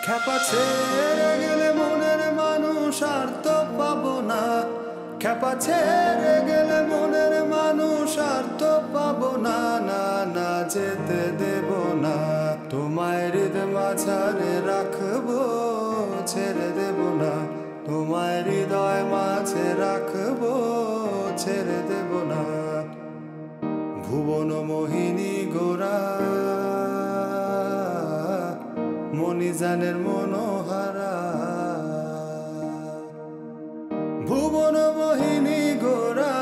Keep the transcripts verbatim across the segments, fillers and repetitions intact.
খ্যাপা ছেড়ে গেলে মনের মানুষ আর তো পাবো না। খ্যাপা ছেড়ে গেলে মনের মানুষ আর তো পাবো না। না না যেতে দেব না, তোমায় হৃদয় মাঝারে রাখবো, ছেড়ে দেব না। তোমায় হৃদয় মাঝে রাখবো, ছেড়ে দেব না। ভুবন মোহিনী গোরা মণিজানের মনোহারা, ভুবন মোহিনী গোরা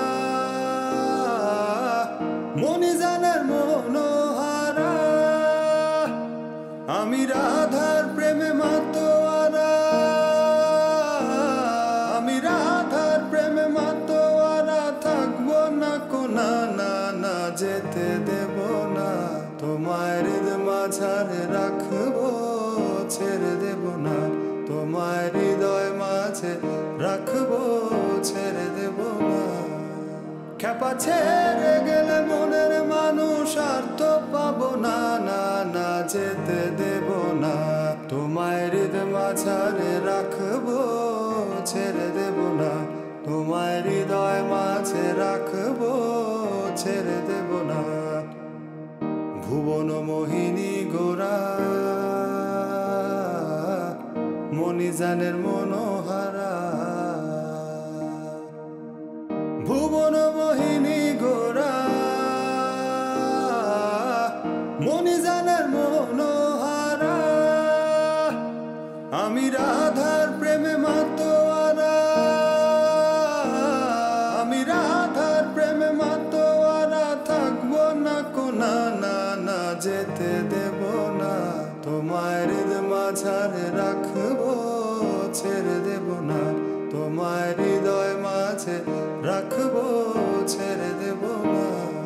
মণিজানের মনোহারা। আমি রাধার প্রেমে মাতোয়ারা, আমি রাধার প্রেমে মাতোয়ারা। থাকবো না কোনা, না না যেতে দেব না। তোমায় হৃদয় মাঝারে রাখবো, ছেড়ে দেব না। তোমায় হৃদয় মাঝে রাখবো, ছেড়ে দেব না। খ্যাপা ছেড়ে গেলে মনের মানুষ আর তো পাবো না। না না যেতে দেব না, তোমায় হৃদয় মাঝারে রাখবো, ছেড়ে দেব না। তোমায় হৃদয় মাঝে রাখবো, ছেড়ে দেব না। ভুবন মোহিনী গোরা মণিজানের মনোহারা, ভুবন মোহিনী গোরা মণিজানের মনোহারা। আমি রাধার প্রেমে মাতোয়ারা, আমি রাধার প্রেমে মাতোয়ারা। থাকবো না কোনা, না না যেতে দেব না। তোমায় হৃদয় মাঝারে রাখবো, ছেড়ে দেব না। তোমায় হৃদয় মাঝে রাখবো, ছেড়ে দেব না।